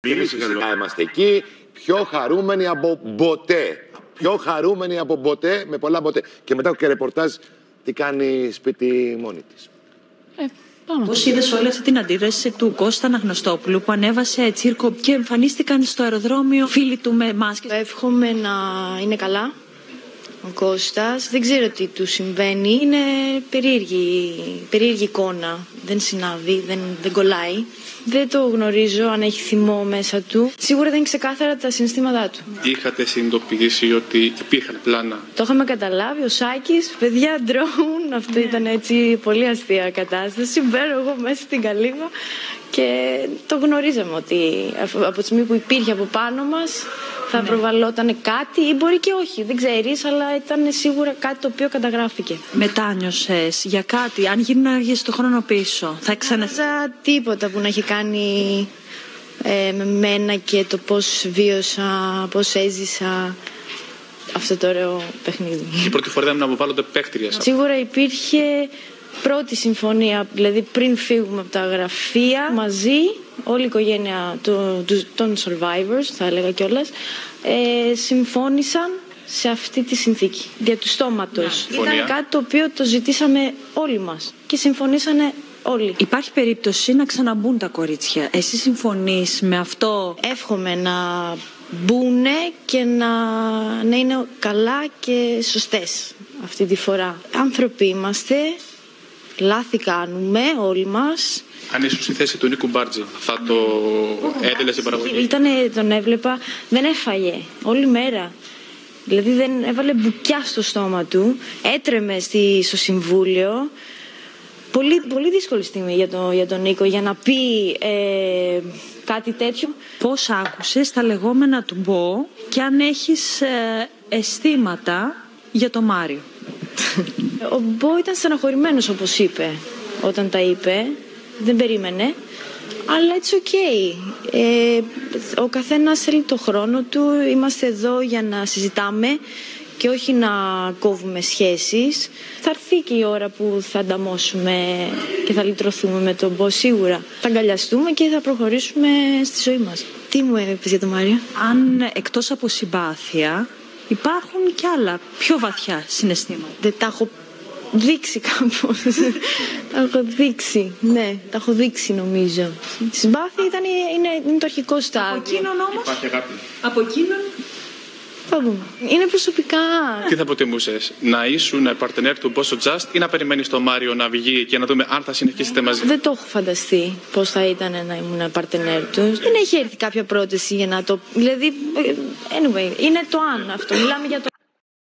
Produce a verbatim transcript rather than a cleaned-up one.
Εμείς φυσικά είμαστε εκεί, πιο χαρούμενοι από ποτέ. Πιο χαρούμενοι από ποτέ, με πολλά ποτέ. Και μετά και ρεπορτάζ τι κάνει σπίτι μόνη της. Ε, Πώς είδες όλη αυτή την αντίδραση του Κώστα Αναγνωστόπουλου που ανέβασε τσίρκο και εμφανίστηκαν στο αεροδρόμιο φίλοι του με μάσκες? Εύχομαι να είναι καλά ο Κώστας. Δεν ξέρω τι του συμβαίνει. Είναι περίεργη, περίεργη εικόνα. Δεν συνάδει, δεν, δεν κολλάει. Δεν το γνωρίζω αν έχει θυμό μέσα του. Σίγουρα δεν είναι ξεκάθαρα τα συναισθήματά του. Είχατε συνειδητοποιήσει ότι υπήρχαν πλάνα? Το είχαμε καταλάβει, ο Σάκης, παιδιά ντρόουν. Αυτό ήταν έτσι πολύ αστεία κατάσταση. Μπαίνω εγώ μέσα στην καλύβα και το γνωρίζαμε ότι από τη στιγμή που υπήρχε από πάνω μας θα ναι. προβαλλόταν κάτι ή μπορεί και όχι, δεν ξέρεις, αλλά ήταν σίγουρα κάτι το οποίο καταγράφηκε. Μετάνιωσες για κάτι, αν γύρναγες το χρόνο πίσω, θα ξαναζά τίποτα που να έχει κάνει ε, με μένα και το πώς βίωσα, πώς έζησα αυτό το ωραίο παιχνίδι. Η πρώτη φορά ήταν να αποβάλλονται παίκτριες. Σίγουρα υπήρχε πρώτη συμφωνία, δηλαδή πριν φύγουμε από τα γραφεία, μαζί, όλη η οικογένεια το, το, των survivors, θα έλεγα κιόλας, ε, συμφώνησαν σε αυτή τη συνθήκη, δια του στόματος. Yeah. Ήταν κάτι το οποίο το ζητήσαμε όλοι μας και συμφωνήσανε όλοι. Υπάρχει περίπτωση να ξαναμπούν τα κορίτσια. Εσύ συμφωνείς με αυτό? Εύχομαι να μπουνε και να, να είναι καλά και σωστές αυτή τη φορά. Άνθρωποι είμαστε, λάθη κάνουμε όλοι μας. Αν ήσουν στη θέση του Νίκου Μπάρτζη, θα το έδελες στην παραγωγή? Ήτανε, τον έβλεπα, δεν έφαγε όλη μέρα. Δηλαδή δεν έβαλε μπουκιά στο στόμα του, έτρεμε στη, στο συμβούλιο. Πολύ, πολύ δύσκολη στιγμή για, το, για τον Νίκο για να πει ε, κάτι τέτοιο. Πώς άκουσες τα λεγόμενα του Μπο και αν έχεις ε, αισθήματα για τον Μάριο? Ο Μπο ήταν στεναχωρημένος, όπως είπε, όταν τα είπε. Δεν περίμενε. Αλλά it's okay. Ε, ο καθένας θέλει το χρόνο του. Είμαστε εδώ για να συζητάμε και όχι να κόβουμε σχέσεις. Θα έρθει και η ώρα που θα ανταμώσουμε και θα λυτρωθούμε με τον Μπο σίγουρα. Θα αγκαλιαστούμε και θα προχωρήσουμε στη ζωή μας. Τι μου έπαιζε για τον Μάριο? Αν εκτός από συμπάθεια υπάρχουν κι άλλα πιο βαθιά συναισθήματα. Δεν τα έχω δείξει κάπως. Τα έχω δείξει, ναι, τα έχω δείξει νομίζω. Η συμπάθεια ήταν, είναι, είναι το αρχικό στάδιο. Από εκείνον όμως? Υπάρχει αγάπη? Από εκείνον? Θα δούμε. Είναι προσωπικά. Τι θα προτιμούσες, να ήσουν παρτενέρ του Μπόσο Just ή να περιμένεις τον Μάριο να βγει και να δούμε αν θα συνεχίσετε μαζί? Δεν το έχω φανταστεί πώς θα ήταν να ήμουν παρτενέρ του. Δεν έχει έρθει κάποια πρόταση για να το. Δηλαδή, anyway, είναι το αν αυτό. Μιλάμε για το